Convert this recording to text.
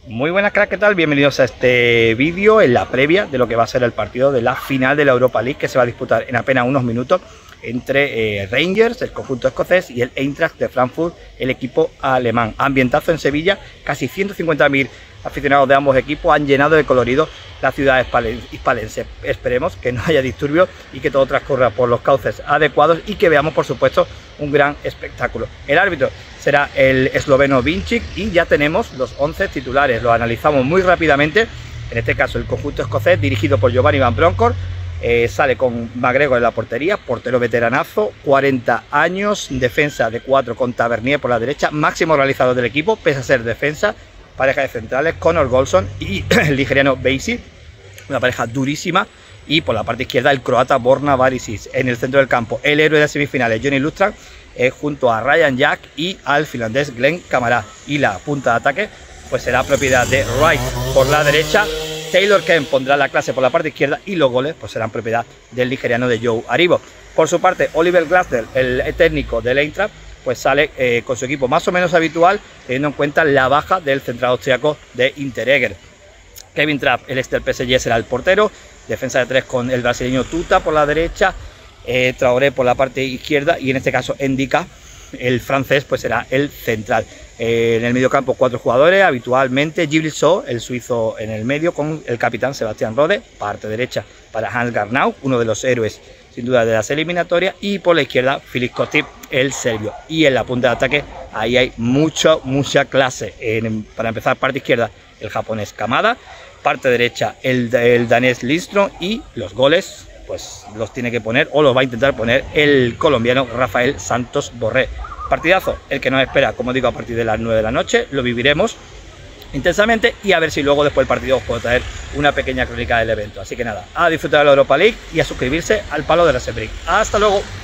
Muy buenas, crack, ¿qué tal? Bienvenidos a este vídeo en la previa de lo que va a ser el partido de la final de la Europa League, que se va a disputar en apenas unos minutos entre Rangers, el conjunto escocés, y el Eintracht de Frankfurt, el equipo alemán. Ambientazo en Sevilla, casi 150.000 aficionados de ambos equipos han llenado de colorido la ciudad hispalense. Esperemos que no haya disturbios y que todo transcurra por los cauces adecuados y que veamos, por supuesto, un gran espectáculo. El árbitro será el esloveno Vincic y ya tenemos los 11 titulares. Los analizamos muy rápidamente. En este caso, el conjunto escocés, dirigido por Giovanni Van Bronckhorst, sale con McGregor en la portería, portero veteranazo, 40 años, defensa de 4 con Tavernier por la derecha, máximo realizador del equipo, pese a ser defensa. Pareja de centrales, Connor Goldson y el nigeriano Basie, una pareja durísima. Y por la parte izquierda, el croata Borna Barisic. En el centro del campo, el héroe de las semifinales, Johnny Lustrand, junto a Ryan Jack y al finlandés Glenn Kamara. Y la punta de ataque pues será propiedad de Wright por la derecha. Taylor Kemp pondrá la clase por la parte izquierda y los goles pues serán propiedad del nigeriano de Joe Aribo. Por su parte, Oliver Glasner, el técnico del Eintracht, pues sale con su equipo más o menos habitual, teniendo en cuenta la baja del central austriaco de Interegger. Kevin Trapp, el del PSG, será el portero, defensa de 3 con el brasileño Tuta por la derecha, Traoré por la parte izquierda y en este caso Ndika, el francés, pues será el central. En el mediocampo 4 jugadores habitualmente, Djibril Sow, el suizo, en el medio con el capitán Sebastián Rode, parte derecha para Hans Garnau, uno de los héroes sin duda de las eliminatorias, y por la izquierda Filip Kotip, el serbio. Y en la punta de ataque ahí hay mucha clase. Para empezar, parte izquierda el japonés Kamada, parte derecha el danés Lindström, y los goles pues los tiene que poner, o los va a intentar poner, el colombiano Rafael Santos Borré. Partidazo el que nos espera, como digo, a partir de las 9 de la noche. Lo viviremos intensamente y a ver si luego después del partido os puedo traer una pequeña crónica del evento. Así que nada, a disfrutar de la Europa League y a suscribirse al Palo de la Sembric. ¡Hasta luego!